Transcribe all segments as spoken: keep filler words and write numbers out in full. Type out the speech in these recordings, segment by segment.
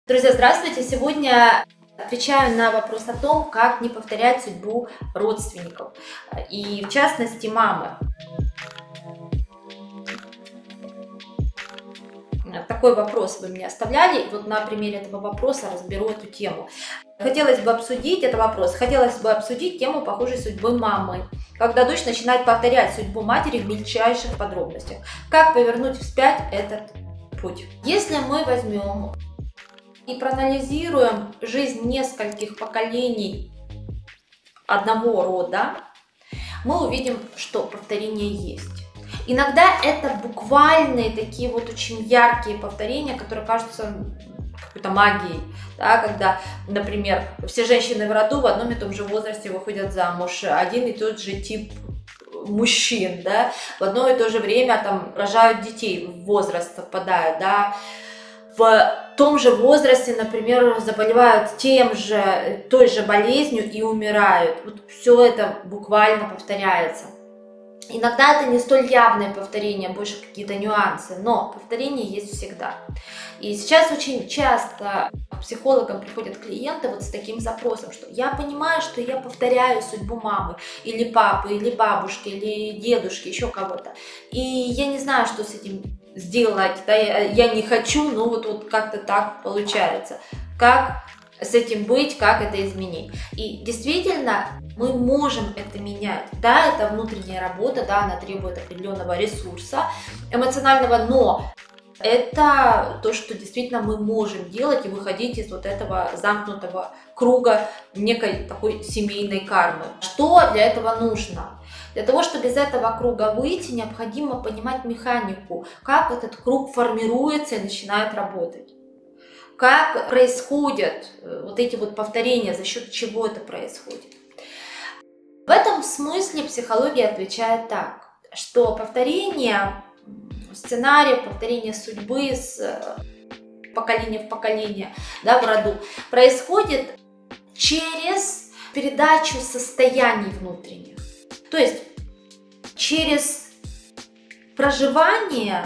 Друзья, здравствуйте! Сегодня отвечаю на вопрос о том, как не повторять судьбу родственников, и в частности мамы. Такой вопрос вы мне оставляли, и вот на примере этого вопроса разберу эту тему. Хотелось бы обсудить этот вопрос, хотелось бы обсудить тему похожей судьбы мамы, когда дочь начинает повторять судьбу матери в мельчайших подробностях. Как повернуть вспять этот путь? Если мы возьмем и проанализируем жизнь нескольких поколений одного рода, мы увидим, что повторение есть. Иногда это буквальные такие вот очень яркие повторения, которые кажутся какой-то магией, да, когда, например, все женщины в роду в одном и том же возрасте выходят замуж, один и тот же тип мужчин, да, в одно и то же время там рожают детей, в возраст совпадают, да, в том же возрасте, например, заболевают тем же, той же болезнью и умирают. Вот все это буквально повторяется. Иногда это не столь явное повторение, больше какие-то нюансы, но повторение есть всегда. И сейчас очень часто к психологам приходят клиенты вот с таким запросом, что я понимаю, что я повторяю судьбу мамы, или папы, или бабушки, или дедушки, еще кого-то. И я не знаю, что с этим сделать, да, я, я не хочу, но вот, вот как-то так получается. Как с этим быть, как это изменить? И действительно, мы можем это менять. Да, это внутренняя работа, да, она требует определенного ресурса эмоционального, но это то, что действительно мы можем делать и выходить из вот этого замкнутого круга некой такой семейной кармы. Что для этого нужно? Для того, чтобы из этого круга выйти, необходимо понимать механику, как этот круг формируется и начинает работать. Как происходят вот эти вот повторения, за счет чего это происходит. В этом смысле психология отвечает так, что повторение сценариев, повторение судьбы с поколения в поколение, да, в роду, происходит через передачу состояний внутренних. То есть через проживание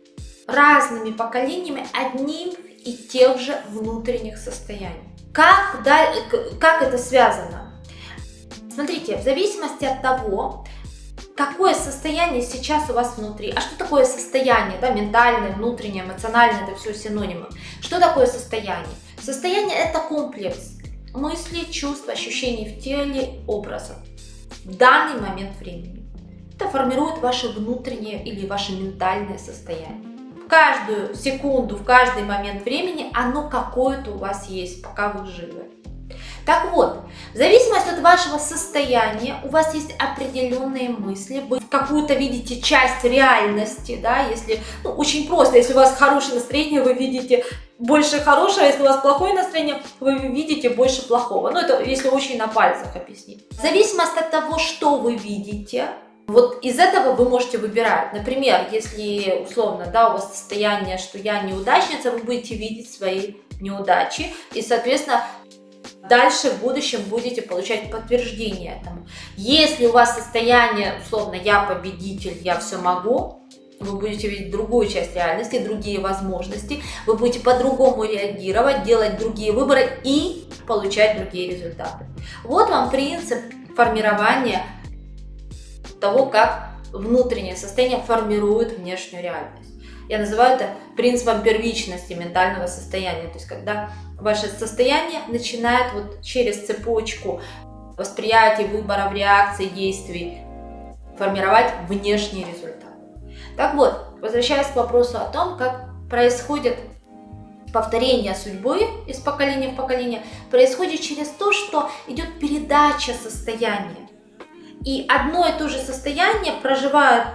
разными поколениями одним и тех же внутренних состояний. Как, да, как это связано? Смотрите, в зависимости от того, какое состояние сейчас у вас внутри. А что такое состояние? Да, ментальное, внутреннее, эмоциональное, это все синонимы. Что такое состояние? Состояние – это комплекс мыслей, чувств, ощущений в теле, образов в данный момент времени. Это формирует ваше внутреннее или ваше ментальное состояние. В каждую секунду, в каждый момент времени оно какое-то у вас есть, пока вы живы. Так вот, в зависимости от вашего состояния у вас есть определенные мысли, вы какую-то видите часть реальности, да, если, ну, очень просто, если у вас хорошее настроение, вы видите больше хорошего, если у вас плохое настроение, вы видите больше плохого. Ну, это если очень на пальцах объяснить. В зависимости от того, что вы видите, вот из этого вы можете выбирать. Например, если условно, да, у вас состояние, что я неудачница, вы будете видеть свои неудачи и, соответственно, дальше в будущем будете получать подтверждение этому. Если у вас состояние, условно, я победитель, я все могу, вы будете видеть другую часть реальности, другие возможности, вы будете по-другому реагировать, делать другие выборы и получать другие результаты. Вот вам принцип формирования того, как внутреннее состояние формирует внешнюю реальность. Я называю это принципом первичности ментального состояния. То есть, когда ваше состояние начинает вот через цепочку восприятия, выборов, реакций, действий формировать внешний результат. Так вот, возвращаясь к вопросу о том, как происходит повторение судьбы из поколения в поколение, происходит через то, что идет передача состояния. И одно и то же состояние проживают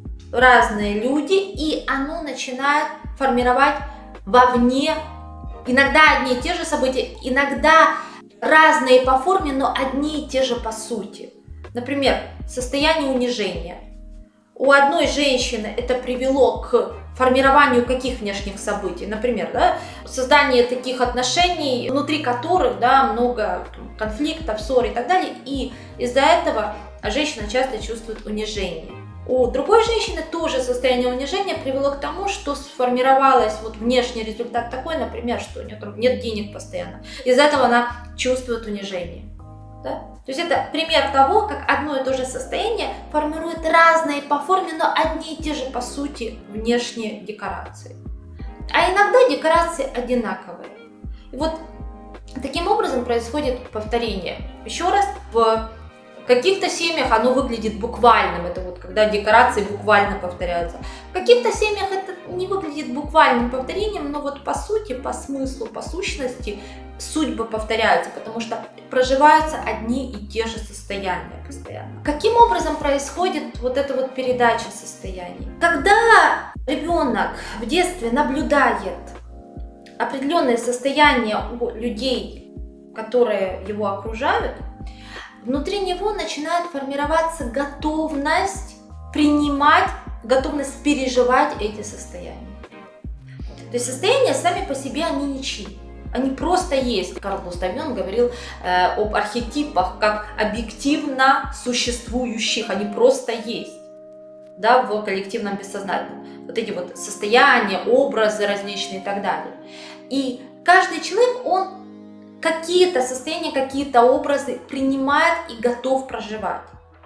разные люди, и оно начинает формировать вовне иногда одни и те же события, иногда разные по форме, но одни и те же по сути. Например, состояние унижения. У одной женщины это привело к формированию каких внешних событий? Например, да, создание таких отношений, внутри которых, да, много конфликтов, ссор и так далее, и из-за этого женщина часто чувствует унижение. у другой женщины тоже состояние унижения привело к тому, что сформировалось вот внешний результат такой, например, что у нее там нет денег постоянно. Из-за этого она чувствует унижение. Да? То есть это пример того, как одно и то же состояние формирует разные по форме, но одни и те же по сути внешние декорации. А иногда декорации одинаковые. И вот таким образом происходит повторение. Еще раз, в каких-то семьях оно выглядит буквальным, это вот когда декорации буквально повторяются. В каких-то семьях это не выглядит буквальным повторением, но вот по сути, по смыслу, по сущности судьбы повторяются, потому что проживаются одни и те же состояния постоянно. Каким образом происходит вот эта вот передача состояний? Когда ребенок в детстве наблюдает определенные состояния у людей, которые его окружают, внутри него начинает формироваться готовность принимать, готовность переживать эти состояния. То есть состояния сами по себе, они ничьи. Они просто есть. Карл Густав Юнг говорил э, об архетипах как объективно существующих. Они просто есть, да, в коллективном бессознательном. Вот эти вот состояния, образы различные и так далее. И каждый человек, он какие-то состояния, какие-то образы принимает и готов проживать.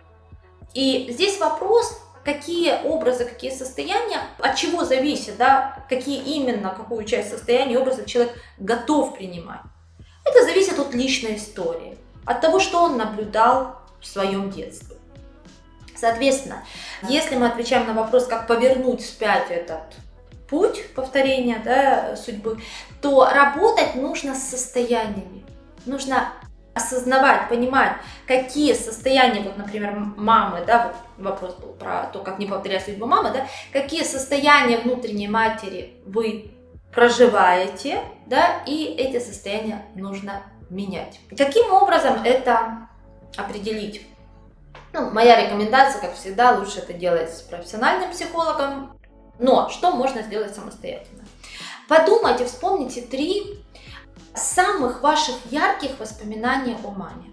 И здесь вопрос, какие образы, какие состояния, от чего зависит, да, какие именно, какую часть состояния, образа человек готов принимать. Это зависит от личной истории, от того, что он наблюдал в своем детстве. Соответственно, если мы отвечаем на вопрос, как повернуть вспять этот путь повторения, да, судьбы, то работать нужно с состояниями. Нужно осознавать, понимать, какие состояния, вот, например, мамы, да, вот вопрос был про то, как не повторять судьбу мамы, да, какие состояния внутренней матери вы проживаете, да, и эти состояния нужно менять. Каким образом это определить? Ну, моя рекомендация, как всегда, лучше это делать с профессиональным психологом, но что можно сделать самостоятельно? Подумайте, вспомните три самых ваших ярких воспоминаний о маме.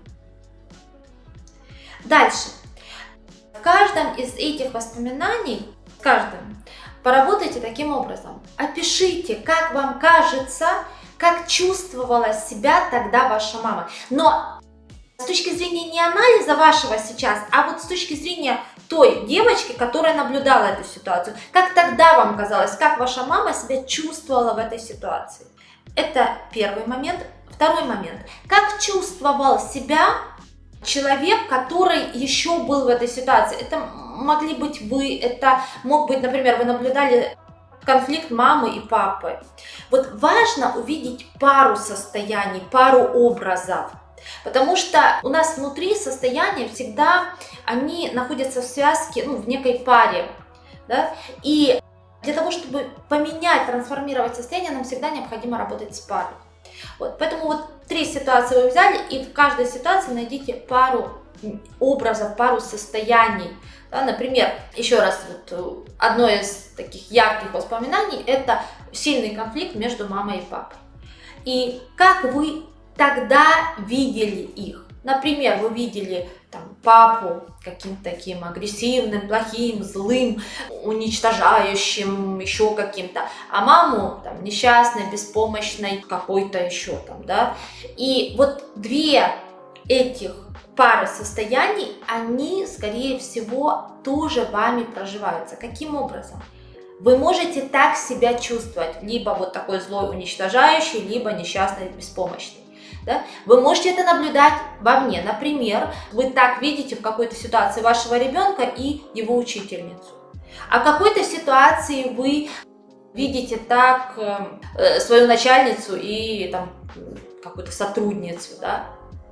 Дальше. В каждом из этих воспоминаний, в каждом, поработайте таким образом. Опишите, как вам кажется, как чувствовала себя тогда ваша мама. Но с точки зрения не анализа вашего сейчас, а вот с точки зрения той девочки, которая наблюдала эту ситуацию. Как тогда вам казалось, как ваша мама себя чувствовала в этой ситуации? Это первый момент. Второй момент. Как чувствовал себя человек, который еще был в этой ситуации? Это могли быть вы, это мог быть, например, вы наблюдали конфликт мамы и папы. Вот важно увидеть пару состояний, пару образов. Потому что у нас внутри состояния всегда они находятся в связке, ну, в некой паре. Да? И для того, чтобы поменять, трансформировать состояние, нам всегда необходимо работать с парой. Вот, поэтому вот три ситуации вы взяли, и в каждой ситуации найдите пару образов, пару состояний. Да, например, еще раз, вот, одно из таких ярких воспоминаний – это сильный конфликт между мамой и папой. И как вы тогда видели их? Например, вы видели там, папу каким-то таким агрессивным, плохим, злым, уничтожающим, еще каким-то, а маму там, несчастной, беспомощной, какой-то еще там, да. И вот две этих пары состояний, они, скорее всего, тоже вами проживаются. Каким образом? Вы можете так себя чувствовать, либо вот такой злой, уничтожающий, либо несчастный, беспомощный. Да? Вы можете это наблюдать вовне. Например, вы так видите в какой-то ситуации вашего ребенка и его учительницу. А в какой-то ситуации вы видите так э, свою начальницу и там, какую-то сотрудницу. Да?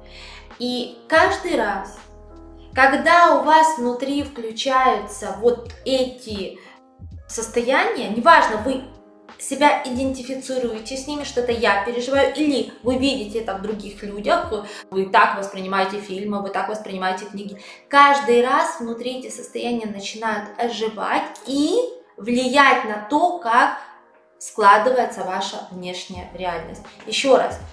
И каждый раз, когда у вас внутри включаются вот эти состояния, неважно, вы себя идентифицируете с ними, что это я переживаю, или вы видите это в других людях, вы так воспринимаете фильмы, вы так воспринимаете книги. Каждый раз внутри эти состояния начинают оживать и влиять на то, как складывается ваша внешняя реальность. Еще раз,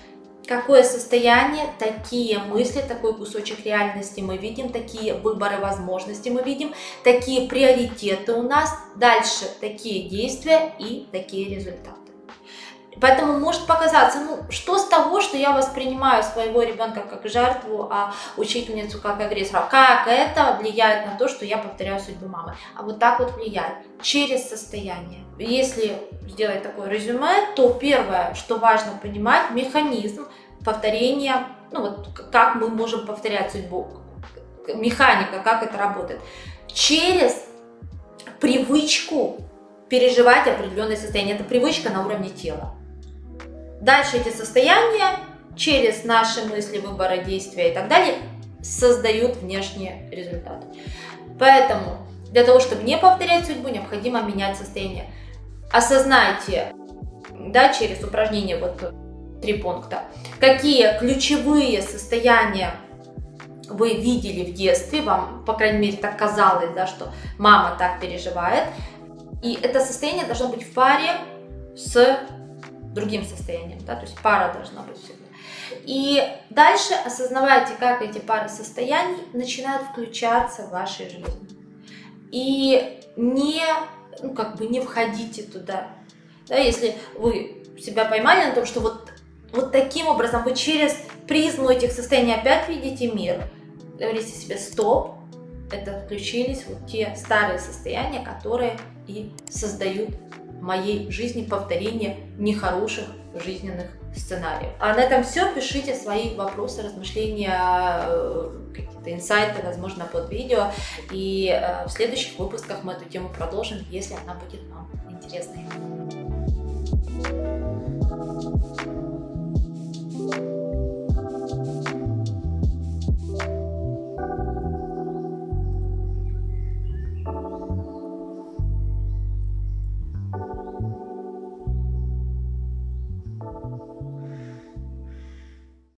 какое состояние, такие мысли, такой кусочек реальности мы видим, такие выборы, возможности мы видим, такие приоритеты у нас, дальше такие действия и такие результаты. Поэтому может показаться, ну что с того, что я воспринимаю своего ребенка как жертву, а учительницу как агрессора, как это влияет на то, что я повторяю судьбу мамы. А вот так вот влияет, через состояние. Если сделать такое резюме, то первое, что важно понимать, механизм повторения, ну вот как мы можем повторять судьбу, механика, как это работает, через привычку переживать определенное состояние. Это привычка на уровне тела. Дальше эти состояния через наши мысли, выборы, действия и так далее создают внешние результаты. Поэтому для того, чтобы не повторять судьбу, необходимо менять состояние. Осознайте, да, через упражнение, вот три пункта, какие ключевые состояния вы видели в детстве, вам, по крайней мере, так казалось, да, что мама так переживает. И это состояние должно быть в паре с другим состоянием, да, то есть пара должна быть всегда. И дальше осознавайте, как эти пары состояний начинают включаться в вашей жизни. И не, ну, как бы не входите туда. Да, если вы себя поймали на том, что вот, вот таким образом вы через призму этих состояний опять видите мир, говорите себе стоп, это включились вот те старые состояния, которые и создают в моей жизни повторение нехороших жизненных сценариев. А на этом все. Пишите свои вопросы, размышления, какие-то инсайты, возможно, под видео. И в следующих выпусках мы эту тему продолжим, если она будет вам интересной.